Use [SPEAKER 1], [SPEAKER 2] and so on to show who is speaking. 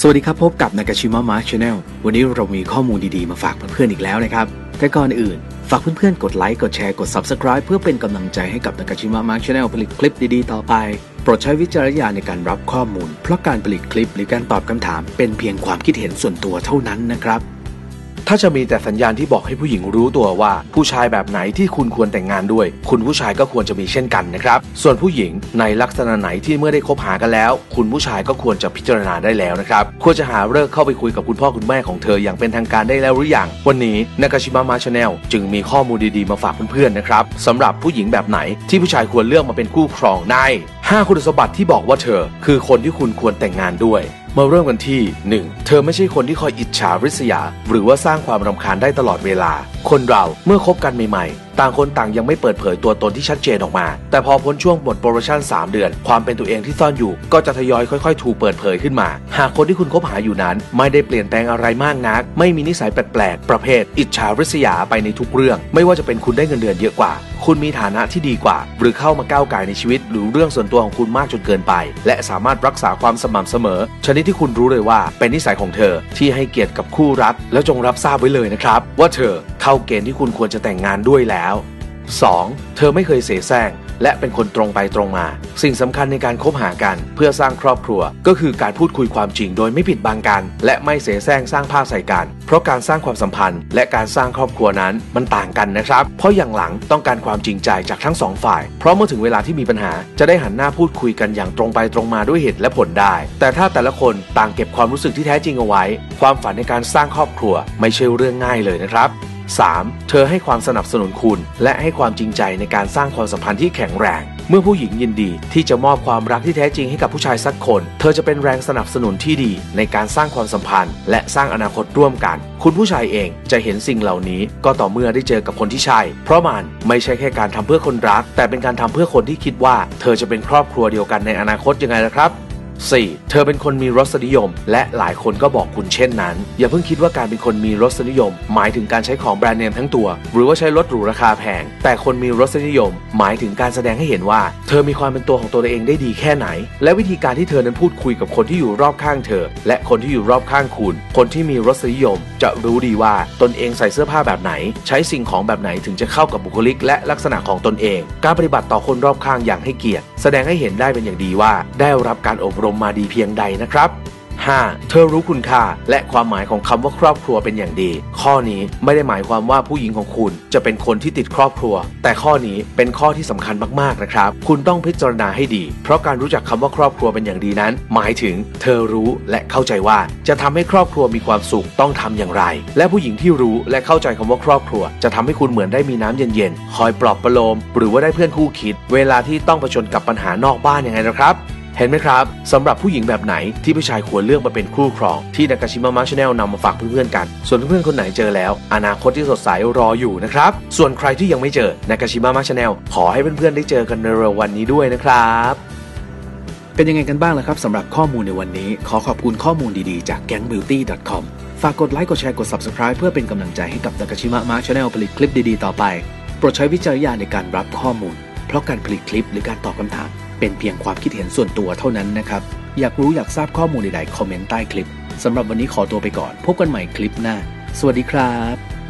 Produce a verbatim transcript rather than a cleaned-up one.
[SPEAKER 1] สวัสดีครับพบกับ Nakashima Mark Channel วันนี้เรามีข้อมูลดีๆมาฝากเพื่อนๆอีกแล้วนะครับแต่ก่อนอื่นฝากเพื่อนๆกดไลค์กดแชร์กด Subscribe เพื่อเป็นกำลังใจให้กับ Nakashima Mark Channel ผลิตคลิปดีๆต่อไปโปรดใช้วิจารณญาณในการรับข้อมูลเพราะการผลิตคลิปหรือการตอบคำถามเป็นเพียงความคิดเห็นส่วนตัวเท่านั้นนะครับ
[SPEAKER 2] ถ้าจะมีแต่สัญญาณที่บอกให้ผู้หญิงรู้ตัวว่าผู้ชายแบบไหนที่คุณควรแต่งงานด้วยคุณผู้ชายก็ควรจะมีเช่นกันนะครับส่วนผู้หญิงในลักษณะไหนที่เมื่อได้คบหากันแล้วคุณผู้ชายก็ควรจะพิจารณาได้แล้วนะครับควรจะหาเลิกเข้าไปคุยกับคุณพ่อคุณแม่ของเธออย่างเป็นทางการได้แล้วหรือยังวันนี้ Nakashima Mark Channel จึงมีข้อมูลดีๆมาฝากเพื่อนๆนะครับสำหรับผู้หญิงแบบไหนที่ผู้ชายควรเลือกมาเป็นคู่ครองในห้าคุณสมบัติที่บอกว่าเธอคือคนที่คุณควรแต่งงานด้วยมาเริ่มกันที่หนึ่งเธอไม่ใช่คนที่คอยอิจฉาริษยาหรือว่าสร้างความรำคาญได้ตลอดเวลาคนเราเมื่อคบกันใหม่ๆต่างคนต่างยังไม่เปิดเผยตัวตนที่ชัดเจนออกมาแต่พอพ้นช่วงหมดโปรโมชั่นสามเดือนความเป็นตัวเองที่ซ่อนอยู่ก็จะทยอยค่อยๆถูกเปิดเผยขึ้นมาหากคนที่คุณคบหาอยู่นั้นไม่ได้เปลี่ยนแปลงอะไรมากนักไม่มีนิสัยแปลกๆประเภทอิจฉาริษยาไปในทุกเรื่องไม่ว่าจะเป็นคุณได้เงินเดือนเยอะกว่าคุณมีฐานะที่ดีกว่าหรือเข้ามาก้าวไก่ในชีวิตหรือเรื่องส่วนตัวของคุณมากจนเกินไปและสามารถรักษาความสม่ำเสมอชนิดที่คุณรู้เลยว่าเป็นนิสัยของเธอที่ให้เกียรติกับคู่รักแล้วจงรับทราบไว้เลยนะครับว่าเธอเข้าเกณฑ์ที่คุณควรจะแต่งงานด้วยแล้วสองเธอไม่เคยเสแสร้งและเป็นคนตรงไปตรงมาสิ่งสำคัญในการคบหากันเพื่อสร้างครอบครัวก็คือการพูดคุยความจริงโดยไม่ปิดบังกันและไม่เสแสร้งสร้างภาพใส่กันเพราะการสร้างความสัมพันธ์และการสร้างครอบครัวนั้นมันต่างกันนะครับเพราะอย่างหลังต้องการความจริงใจจากทั้งสองฝ่ายเพราะเมื่อถึงเวลาที่มีปัญหาจะได้หันหน้าพูดคุยกันอย่างตรงไปตรงมาด้วยเหตุและผลได้แต่ถ้าแต่ละคนต่างเก็บความรู้สึกที่แท้จริงเอาไว้ความฝันในการสร้างครอบครัวไม่ใช่เรื่องง่ายเลยนะครับสามเธอให้ความสนับสนุนคุณและให้ความจริงใจในการสร้างความสัมพันธ์ที่แข็งแรงเมื่อผู้หญิงยินดีที่จะมอบความรักที่แท้จริงให้กับผู้ชายสักคนเธอจะเป็นแรงสนับสนุนที่ดีในการสร้างความสัมพันธ์และสร้างอนาคตร่วมกันคุณผู้ชายเองจะเห็นสิ่งเหล่านี้ก็ต่อเมื่อได้เจอกับคนที่ใช่เพราะมันไม่ใช่แค่การทำเพื่อคนรักแต่เป็นการทำเพื่อคนที่คิดว่าเธอจะเป็นครอบครัวเดียวกันในอนาคตยังไงล่ะครับสี่เธอเป็นคนมีรสนิยมและหลายคนก็บอกคุณเช่นนั้นอย่าเพิ่งคิดว่าการเป็นคนมีรสนิยมหมายถึงการใช้ของแบรนด์เนมทั้งตัวหรือว่าใช้รถหรูราคาแพงแต่คนมีรสนิยมหมายถึงการแสดงให้เห็นว่าเธอมีความเป็นตัวของตัวเองได้ดีแค่ไหนและวิธีการที่เธอนั้นพูดคุยกับคนที่อยู่รอบข้างเธอและคนที่อยู่รอบข้างคุณคนที่มีรสนิยมจะรู้ดีว่าตนเองใส่เสื้อผ้าแบบไหนใช้สิ่งของแบบไหนถึงจะเข้ากับบุคลิกและลักษณะของตนเองการปฏิบัติต่อคนรอบข้างอย่างให้เกียรติแสดงให้เห็นได้เป็นอย่างดีว่าได้รับการอบรมมาดีเพียงใดนะครับห้าเธอรู้คุณค่าและความหมายของคำว่าครอบครัวเป็นอย่างดีข้อนี้ไม่ได้หมายความว่าผู้หญิงของคุณจะเป็นคนที่ติดครอบครัวแต่ข้อนี้เป็นข้อที่สำคัญมากๆนะครับคุณต้องพิจารณาให้ดีเพราะการรู้จักคำว่าครอบครัวเป็นอย่างดีนั้นหมายถึงเธอรู้และเข้าใจว่าจะทำให้ครอบครัวมีความสุขต้องทำอย่างไรและผู้หญิงที่รู้และเข้าใจคำว่าครอบครัวจะทำให้คุณเหมือนได้มีน้ำเย็นๆคอยปลอบประโลมหรือว่าได้เพื่อนคู่คิดเวลาที่ต้องเผชิญกับปัญหานอกบ้านยังไงนะครับเห็นไหมครับสำหรับผู้หญิงแบบไหนที่ผู้ชายควรเลือกมาเป็นคู่ครองที่ Nakashima Mark Channel นำมาฝากเพื่อนๆกันส่วนเพื่อนๆคนไหนเจอแล้วอนาคตที่สดใสรออยู่นะครับส่วนใครที่ยังไม่เจอ Nakashima Mark Channel ขอให้เพื่อนๆได้เจอกันในเร็ววันนี้ด้วยนะครับ
[SPEAKER 1] เป็นยังไงกันบ้างล่ะครับสำหรับข้อมูลในวันนี้ขอขอบคุณข้อมูลดีๆจาก แก๊งบิวตี้ ดอท คอม ฝากกดไลค์กดแชร์กด Subscribe เพื่อเป็นกำลังใจให้กับ Nakashima Mark Channel ผลิตคลิปดีๆต่อไปโปรดใช้วิจารณญาณในการรับข้อมูลเพราะการผลิตคลิปหรือการตอบคำถามเป็นเพียงความคิดเห็นส่วนตัวเท่านั้นนะครับอยากรู้อยากทราบข้อมูลใดๆคอมเมนต์ใต้คลิปสำหรับวันนี้ขอตัวไปก่อนพบกันใหม่คลิปหน้าสวัสดีครับ